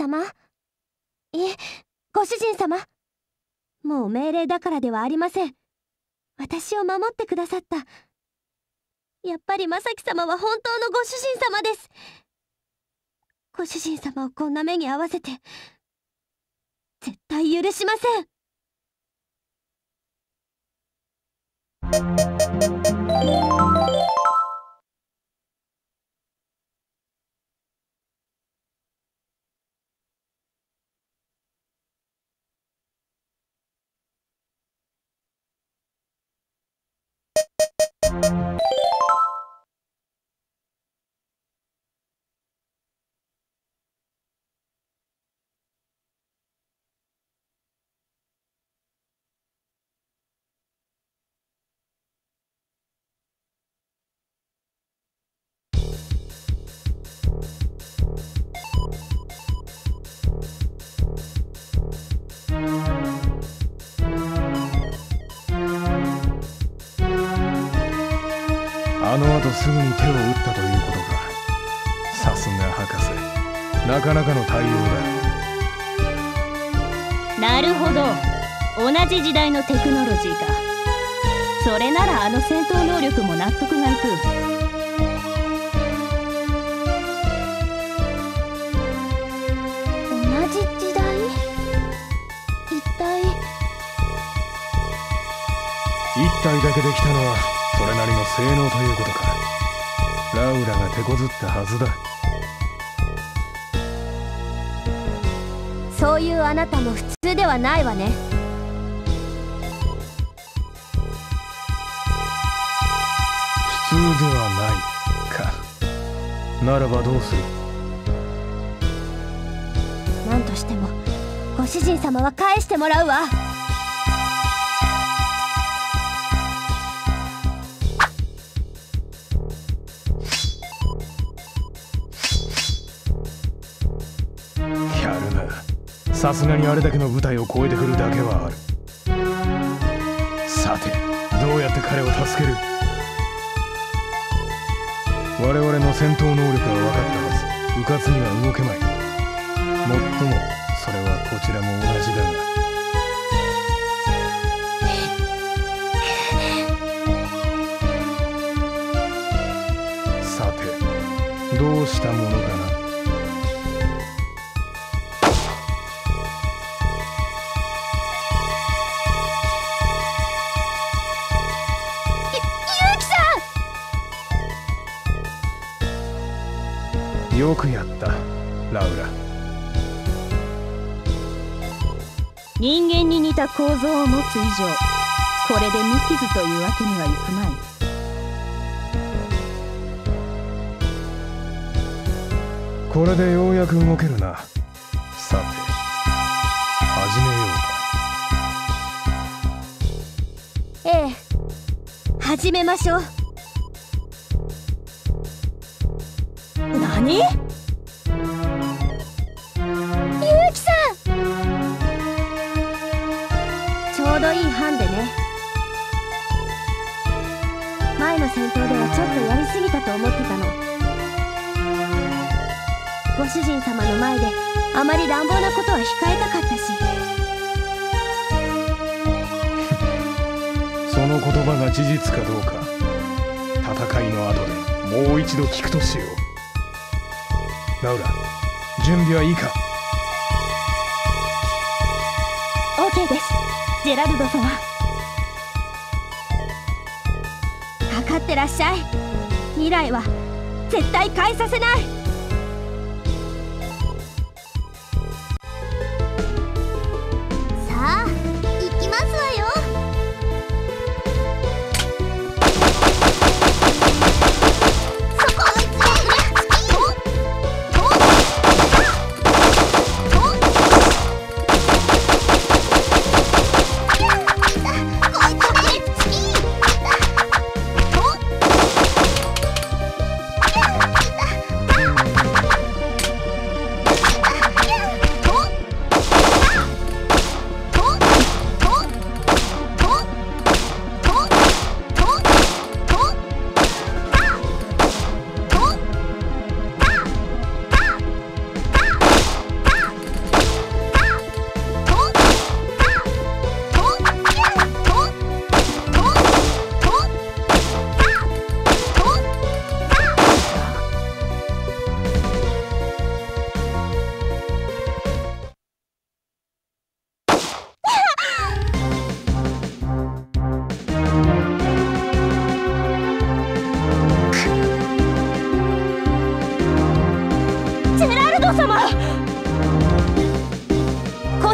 様。いえ、ご主人様。もう命令だからではありません。私を守ってくださった。やっぱり正樹様は本当のご主人様です。ご主人様をこんな目に遭わせて、絶対許しません。 あの後すぐに手を打ったということか。さすが博士、なかなかの対応だ。 なるほど、同じ時代のテクノロジーか。それならあの戦闘能力も納得がいく。 同じ時代？一体 1体だけできたのはそれなりの性能ということか。ラウラが手こずったはずだ。 そういうあなたも普通ではないわね。 普通ではないか。ならばどうする？ 何としてもご主人様は返してもらうわ。 さすがにあれだけの舞台を越えてくるだけはある。さて、どうやって彼を助ける？我々の戦闘能力は分かったはず。迂闊には動けまい。もっともそれはこちらも同じだが。さて、どうしたものかな。よくやった、ラウラ。 人間に似た構造を持つ以上、これで無傷というわけにはいくまい。これでようやく動けるな。さて、始めようか。ええ、始めましょう。 何？ 結城さん、ちょうどいい班でね。前の戦闘ではちょっとやりすぎたと思ってたの。ご主人様の前であまり乱暴なことは控えたかったし。 その言葉が事実かどうか、戦いの後でもう一度聞くとしよう。ラウラ、準備はいいか？ OK です、ジェラルド様。 かかってらっしゃい。未来は絶対変えさせない。さあ、行きますわよ。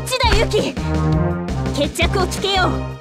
ちだユキ。決着をつけよう。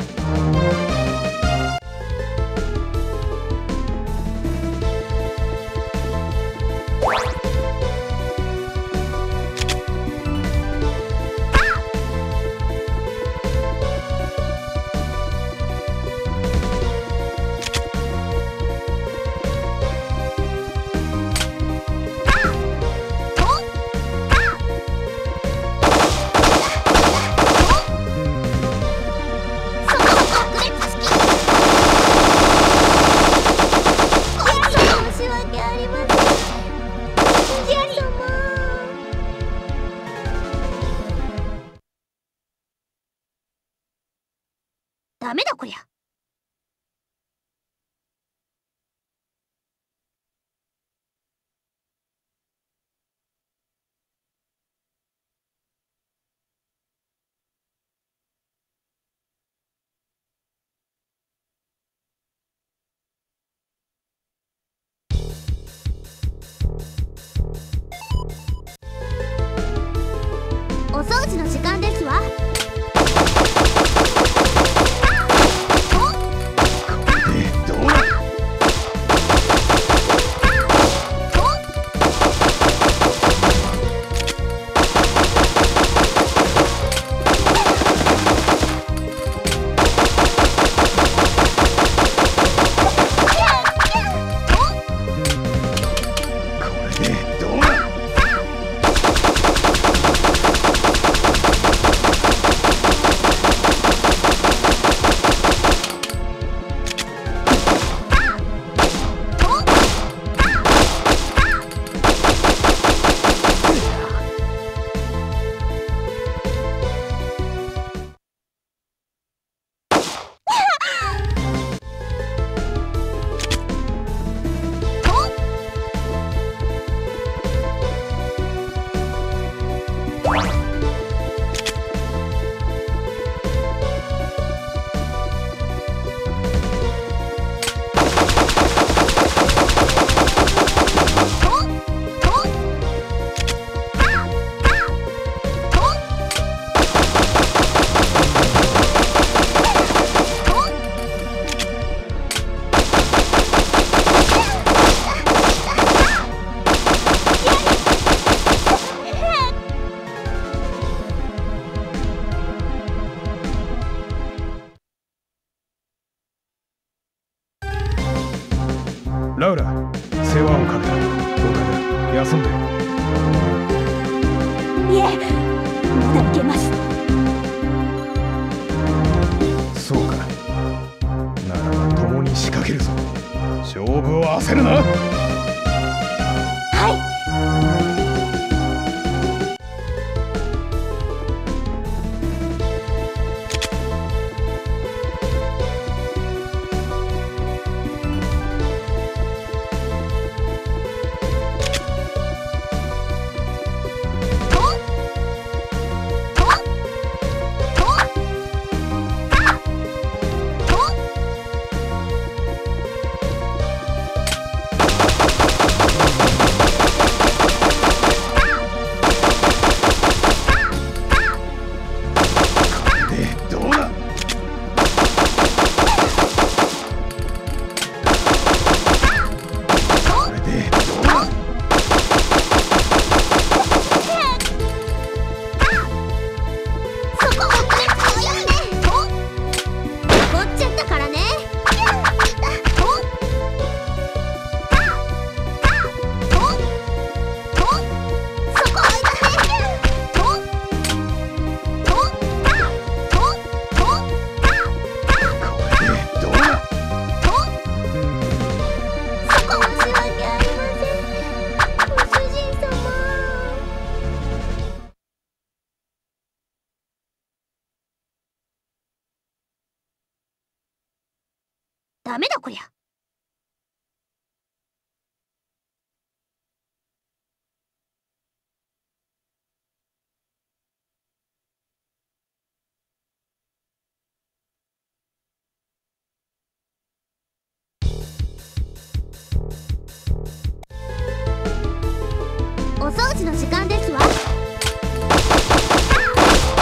ダメだこりゃ。お掃除の時間ですわ。 ラウラ、世話をかけた。どうかね、休んで。 いえ、まだいけます。 そうか。ならば共に仕掛けるぞ。勝負を焦るな。 はい。ダメだこりゃ。お掃除の時間ですわ。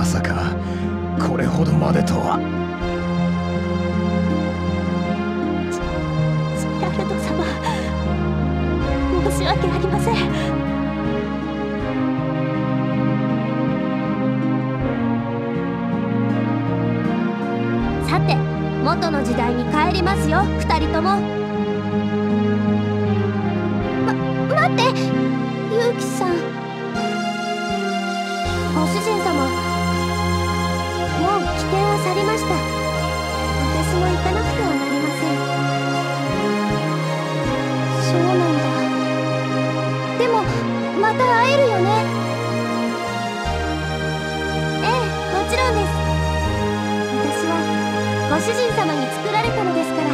さかこれほどまでとは。 ジェラルド様、申し訳ありません。さて、元の時代に帰りますよ、二人とも。待って、ユウキさん。ご主人様、もう危険は去りました。私も行かなくてはなりません。そうなんだ。でもまた会えるよね。ええ、もちろんです。私はご主人様に作られたのですから。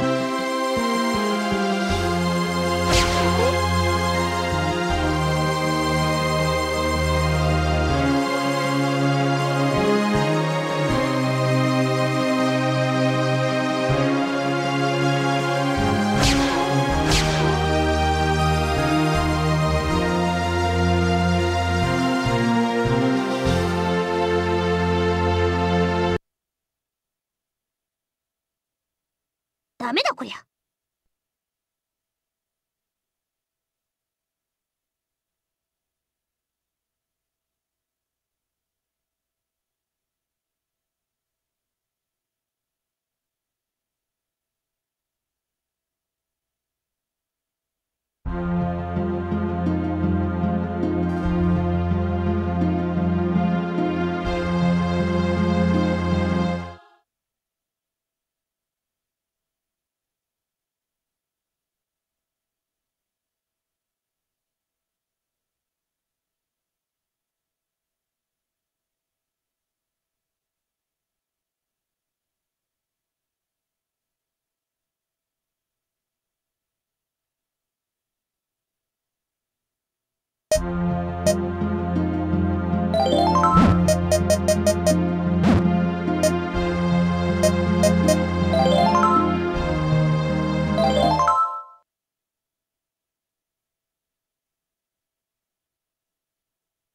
ダメだこりゃ。